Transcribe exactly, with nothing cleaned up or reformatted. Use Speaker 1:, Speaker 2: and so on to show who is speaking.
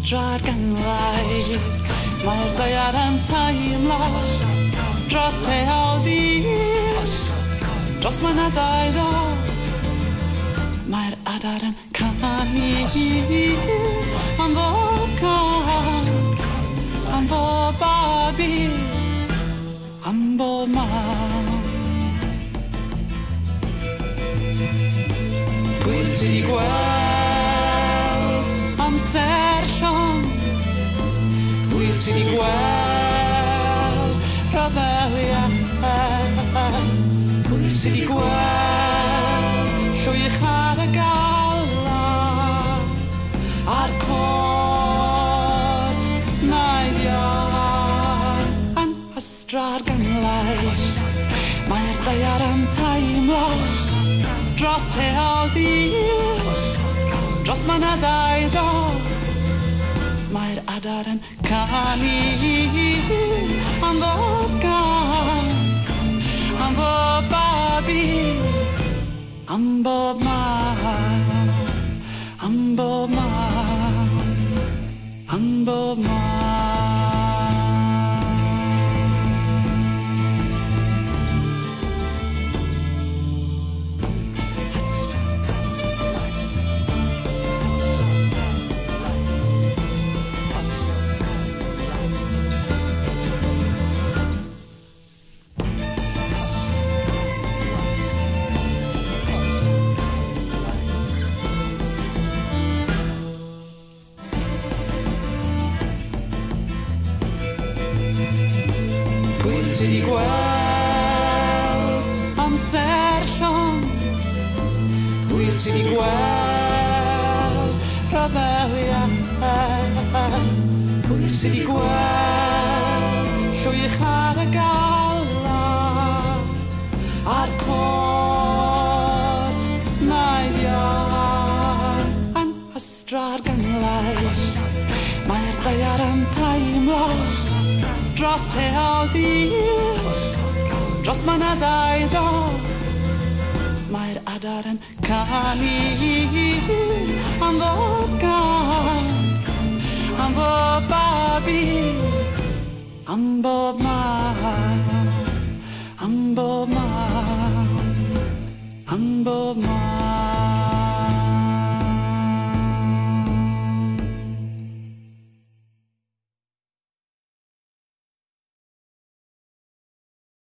Speaker 1: ystrad gan lais mae'r ddaear yn teimlas dros teol ddir dros mynyddau ddo mae'r adar yn canu am bob can am bob babi am bob mam pwy sy'n i gweld amser llon pwy sy'n i gweld rhyfeliau pwy sy'n i gweld llwych ar y gala a'r cor naiddiau yn ystrad gan lais mae'r ddaear yn teimlas dros teol ddir dros mynyddau ddo mae'r adar yn canu am bob can am bob babi am bob mam am bob mam am bob mam pwy sy'n i gweld amser llon pwy sy'n i gweld rhyfeliau pwy sy'n i gweld llwych ar y gala a'r cor naiddiau yn ystrad gan lais mae'r ddaear yn teimlas dros teol ddir dros mynyddau ddo mae'r adar yn canu am bob can am bob babi am bob mam am bob mam am bob mam